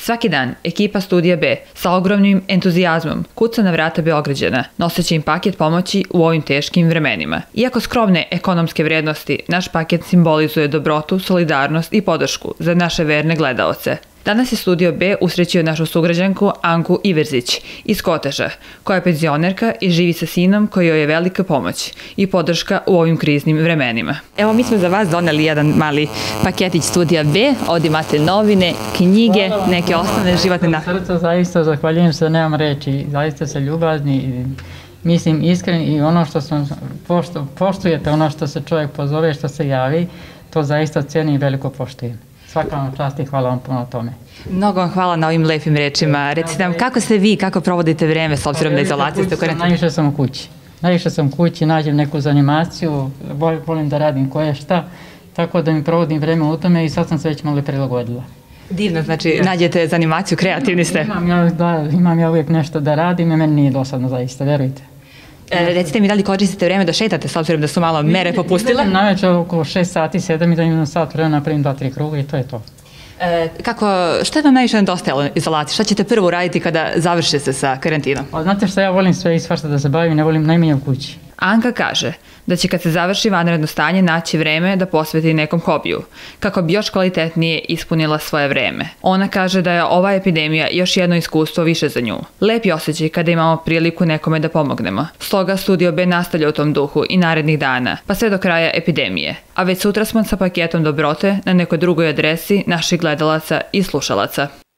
Svaki dan ekipa Studija B sa ogromnim entuzijazmom kuca na vrata Beograđana, noseći im paket pomoći u ovim teškim vremenima. Iako skromne ekonomske vrednosti, naš paket simbolizuje dobrotu, solidarnost i podršku za naše verne gledaoce. Danas je Studio B usrećio našu sugrađanku Anku Iverzić iz Koteža, koja je penzionerka i živi sa sinom koji joj je velika pomoć i podrška u ovim kriznim vremenima. Evo, mi smo za vas doneli jedan mali paketić Studija B. Ovdje imate novine, knjige, neke osnovne životne Srce, zaista zahvaljujem se, nemam reči, zaista se ljubazni, mislim iskreni i ono što sam, poštujete ono što se čovjek pozove, što se javi, to zaista cijenim i veliko poštujem. Svaka vam čast i hvala vam puno o tome. Mnogo vam hvala na ovim lepim rečima. Recite nam, kako ste vi, kako provodite vreme s obzirom na izolaciju? Najviše sam u kući. Najviše sam u kući, nađem neku zanimaciju, volim da radim koje šta, tako da mi provodim vreme u tome i sad sam se već malo prilagodila. Divno, znači nađete zanimaciju, kreativni ste. Imam ja uvijek nešto da radim i meni nije dosadno zaista, verujte. Recite mi, da li koristite vreme da šetate s obzirom da su malo mere popustile? Najveće oko 6 sati, 7 i da imam sat vremena, napravim 2-3 kruga i to je to. Što je vam najviše nedostajalo izolaciji? Šta ćete prvo uraditi kada završite sa karantinom? Znate šta, ja volim sve i svašta da se bavim, ne volim najmanje u kući. Anka kaže da će kad se završi vanredno stanje naći vreme da posveti nekom hobiju, kako bi još kvalitetnije ispunila svoje vreme. Ona kaže da je ova epidemija još jedno iskustvo više za nju. Lepi osjećaj kada imamo priliku nekome da pomognemo. Stoga Studio B nastavlja u tom duhu i narednih dana, pa sve do kraja epidemije. A već sutra smo sa paketom dobrote na nekoj drugoj adresi naših gledalaca i slušalaca.